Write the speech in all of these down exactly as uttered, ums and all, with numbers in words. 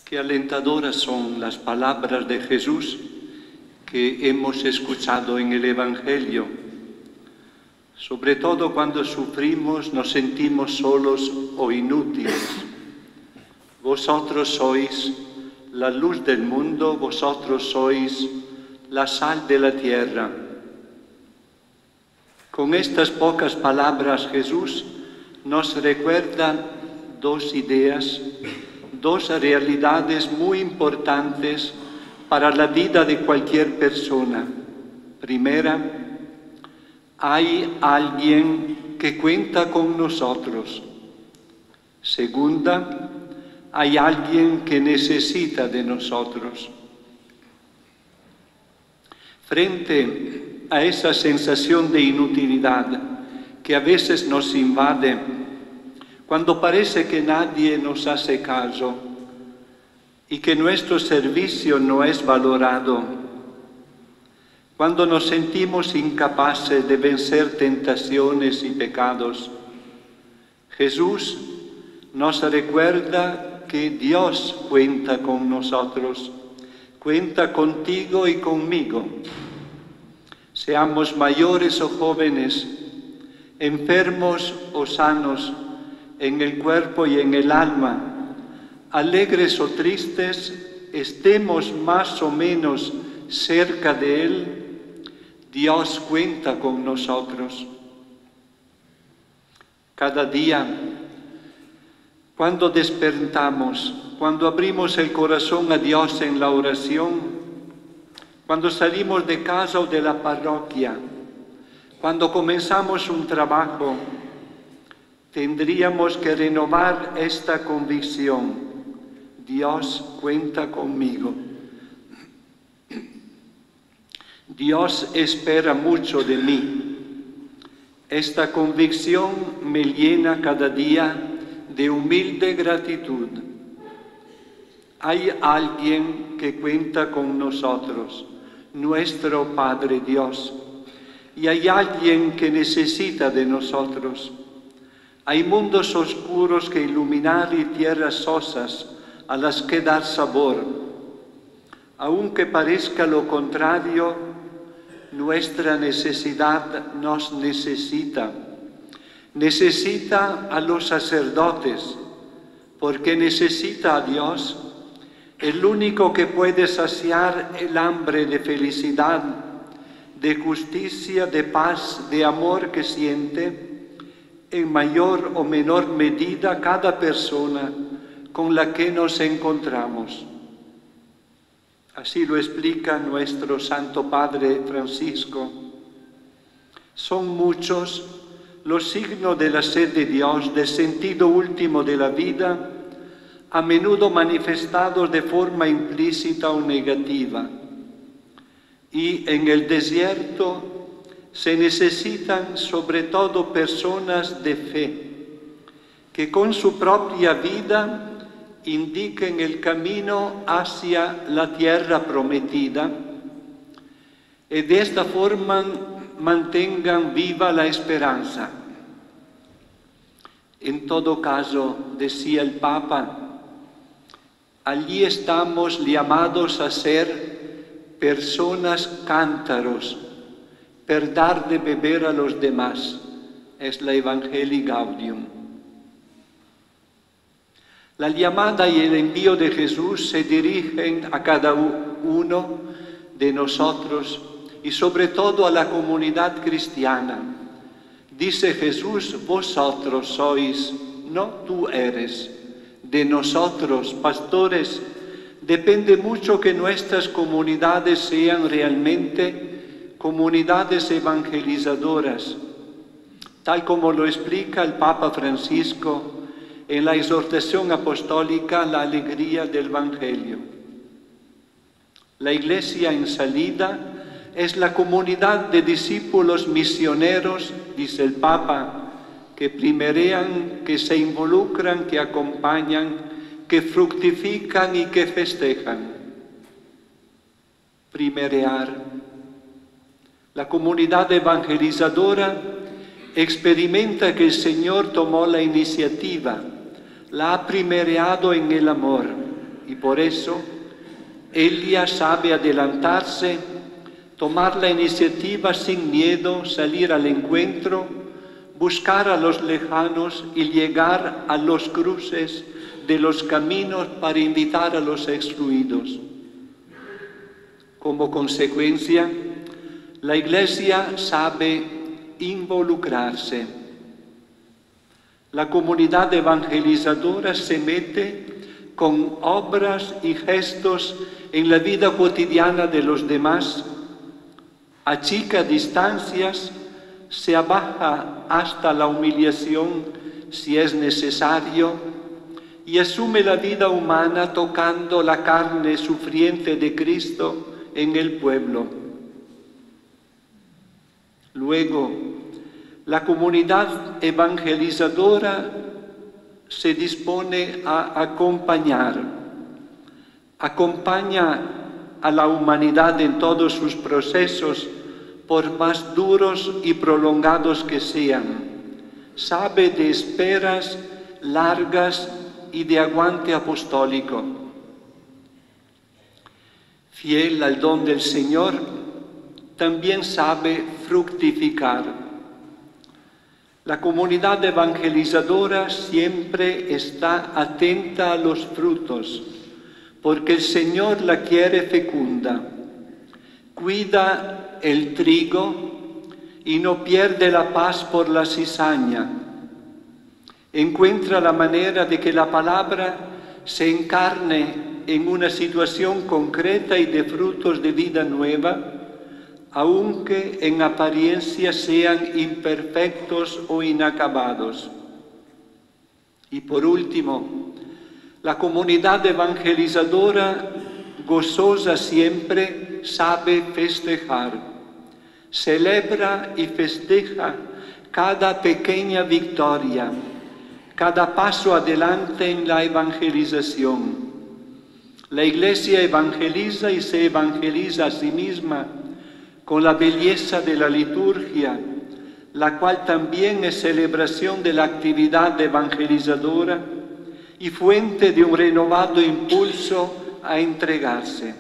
Qué alentadoras son las palabras de Jesús que hemos escuchado en el Evangelio. Sobre todo cuando sufrimos, nos sentimos solos o inútiles. Vosotros sois la luz del mundo, vosotros sois la sal de la tierra. Con estas pocas palabras Jesús nos recuerda dos ideas, dos realidades muy importantes para la vida de cualquier persona. Primera, hay alguien que cuenta con nosotros. Segunda, hay alguien que necesita de nosotros. Frente a esa sensación de inutilidad que a veces nos invade, cuando parece que nadie nos hace caso y que nuestro servicio no es valorado, cuando nos sentimos incapaces de vencer tentaciones y pecados, Jesús nos recuerda que Dios cuenta con nosotros, cuenta contigo y conmigo. Seamos mayores o jóvenes, enfermos o sanos, en el cuerpo y en el alma, alegres o tristes, estemos más o menos cerca de Él, Dios cuenta con nosotros. Cada día, cuando despertamos, cuando abrimos el corazón a Dios en la oración, cuando salimos de casa o de la parroquia, cuando comenzamos un trabajo, tendríamos que renovar esta convicción: Dios cuenta conmigo. Dios espera mucho de mí. Esta convicción me llena cada día de humilde gratitud. Hay alguien que cuenta con nosotros, nuestro Padre Dios, y hay alguien que necesita de nosotros. Hay mundos oscuros que iluminar y tierras sosas a las que dar sabor. Aunque parezca lo contrario, nuestra necesidad nos necesita. Necesita a los sacerdotes, porque necesita a Dios, el único que puede saciar el hambre de felicidad, de justicia, de paz, de amor que siente en mayor o menor medida cada persona con la que nos encontramos. Así lo explica nuestro Santo Padre Francisco. Son muchos los signos de la sed de Dios, del sentido último de la vida, a menudo manifestados de forma implícita o negativa. Y en el desierto se necesitan sobre todo personas de fe, que con su propia vida indiquen el camino hacia la tierra prometida y de esta forma mantengan viva la esperanza. En todo caso, decía el Papa, allí estamos llamados a ser personas cántaros, per dar de beber a los demás. Es la Evangelii Gaudium. La llamada y el envío de Jesús se dirigen a cada uno de nosotros y sobre todo a la comunidad cristiana. Dice Jesús, vosotros sois, no tú eres. De nosotros, pastores, depende mucho que nuestras comunidades sean realmente comunidades evangelizadoras, tal como lo explica el Papa Francisco en la exhortación apostólica La alegría del Evangelio. La Iglesia en salida es la comunidad de discípulos misioneros, dice el Papa, que primerean, que se involucran, que acompañan, que fructifican y que festejan. Primerear. La comunidad evangelizadora experimenta que el Señor tomó la iniciativa, la ha primereado en el amor y por eso ella sabe adelantarse, tomar la iniciativa sin miedo, salir al encuentro, buscar a los lejanos y llegar a los cruces de los caminos para invitar a los excluidos. Como consecuencia, la Iglesia sabe involucrarse. La comunidad evangelizadora se mete con obras y gestos en la vida cotidiana de los demás, achica distancias, se abaja hasta la humillación si es necesario y asume la vida humana tocando la carne sufriente de Cristo en el pueblo. Luego, la comunidad evangelizadora se dispone a acompañar, acompaña a la humanidad en todos sus procesos, por más duros y prolongados que sean. Sabe de esperas largas y de aguante apostólico. Fiel al don del Señor, también sabe fructificar. La comunidad evangelizadora siempre está atenta a los frutos, porque el Señor la quiere fecunda. Cuida el trigo y no pierde la paz por la cizaña. Encuentra la manera de que la palabra se encarne en una situación concreta y de frutos de vida nueva, aunque en apariencia sean imperfectos o inacabados. Y por último, la comunidad evangelizadora, gozosa siempre, sabe festejar. Celebra y festeja cada pequeña victoria, cada paso adelante en la evangelización. La Iglesia evangeliza y se evangeliza a sí misma con la belleza de la liturgia, la cual también es celebración de la actividad evangelizadora y fuente de un renovado impulso a entregarse.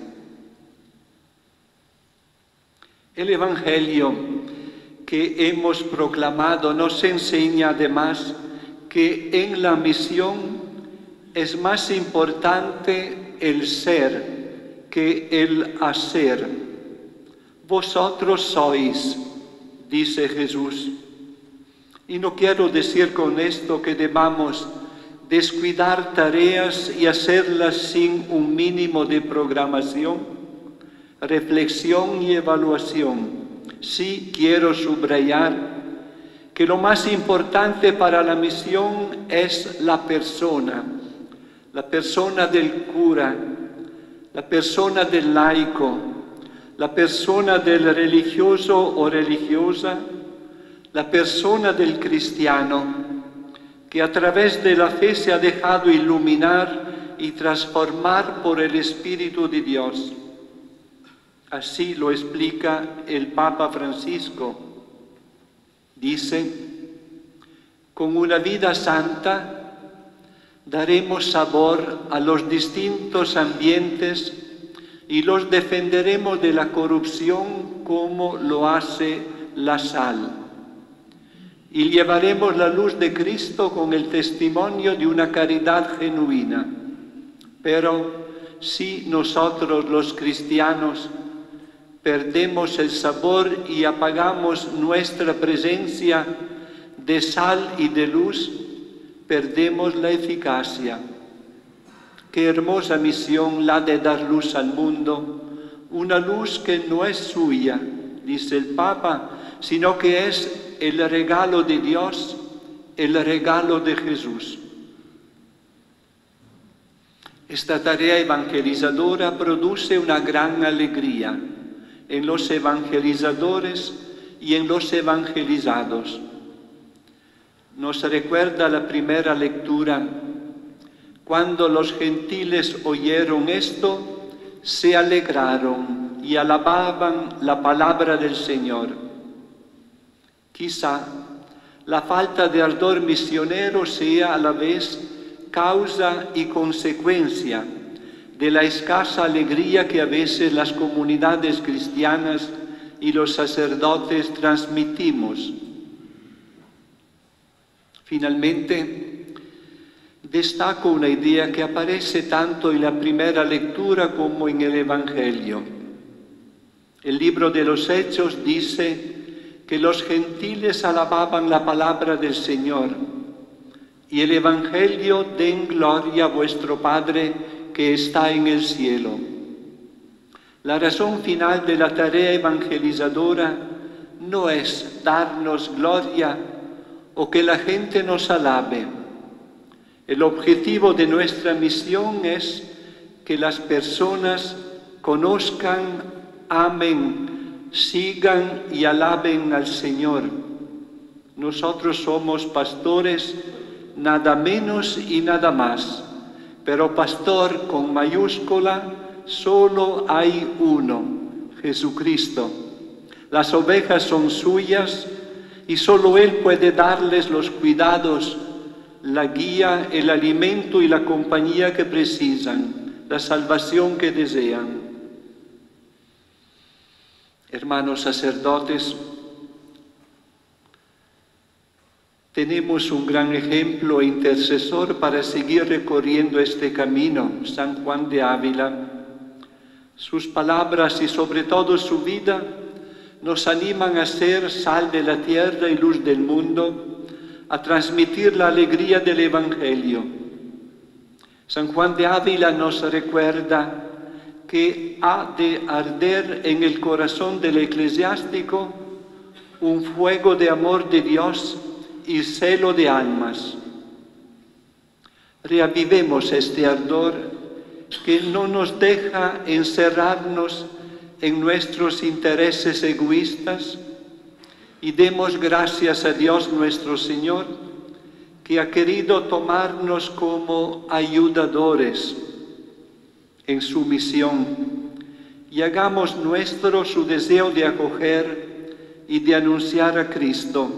El Evangelio que hemos proclamado nos enseña además que en la misión es más importante el ser que el hacer. Vosotros sois, dice Jesús. Y no quiero decir con esto que debamos descuidar tareas y hacerlas sin un mínimo de programación, reflexión y evaluación. Sí quiero subrayar que lo más importante para la misión es la persona, la persona del cura, la persona del laico, la persona del religioso o religiosa, la persona del cristiano, que a través de la fe se ha dejado iluminar y transformar por el Espíritu de Dios. Así lo explica el Papa Francisco. Dice: con una vida santa daremos sabor a los distintos ambientes y los defenderemos de la corrupción como lo hace la sal. Y llevaremos la luz de Cristo con el testimonio de una caridad genuina. Pero si nosotros los cristianos perdemos el sabor y apagamos nuestra presencia de sal y de luz, perdemos la eficacia. Qué hermosa misión la de dar luz al mundo, una luz que no es suya, dice el Papa, sino que es el regalo de Dios, el regalo de Jesús. Esta tarea evangelizadora produce una gran alegría en los evangelizadores y en los evangelizados. Nos recuerda la primera lectura: cuando los gentiles oyeron esto, se alegraron y alababan la palabra del Señor. Quizá la falta de ardor misionero sea a la vez causa y consecuencia de la escasa alegría que a veces las comunidades cristianas y los sacerdotes transmitimos. Finalmente, destaco una idea que aparece tanto en la primera lectura como en el Evangelio. El libro de los Hechos dice que los gentiles alababan la palabra del Señor, y el Evangelio: den gloria a vuestro Padre que está en el cielo. La razón final de la tarea evangelizadora no es darnos gloria o que la gente nos alabe. El objetivo de nuestra misión es que las personas conozcan, amen, sigan y alaben al Señor. Nosotros somos pastores, nada menos y nada más, pero pastor con mayúscula solo hay uno, Jesucristo. Las ovejas son suyas y solo Él puede darles los cuidados, la guía, el alimento y la compañía que precisan, la salvación que desean. Hermanos sacerdotes, tenemos un gran ejemplo e intercesor para seguir recorriendo este camino, San Juan de Ávila. Sus palabras y sobre todo su vida nos animan a ser sal de la tierra y luz del mundo, a transmitir la alegría del Evangelio. San Juan de Ávila nos recuerda que ha de arder en el corazón del eclesiástico un fuego de amor de Dios y celo de almas. Reavivemos este ardor que no nos deja encerrarnos en nuestros intereses egoístas y demos gracias a Dios nuestro Señor, que ha querido tomarnos como ayudadores en su misión, y hagamos nuestro su deseo de acoger y de anunciar a Cristo.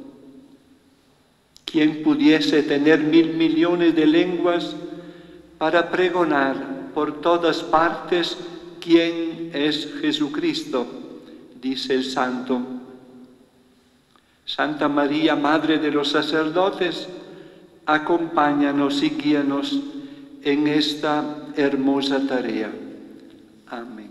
Quien pudiese tener mil millones de lenguas para pregonar por todas partes quién es Jesucristo, dice el santo. Santa María, Madre de los sacerdotes, acompáñanos y guíanos en esta hermosa tarea. Amén.